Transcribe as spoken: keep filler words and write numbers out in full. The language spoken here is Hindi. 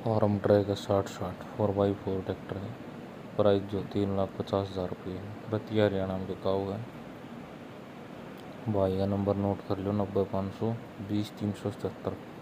फार्म ट्रैक है साठ साठ फोर बाई फोर ट्रैक्टर है। प्राइस जो तीन लाख पचास हज़ार रुपये है। बतिया हरियाणा में बिका हुआ है। भाई का नंबर नोट कर लो, नब्बे पाँच सौ बीस तीन सौ सतहत्तर।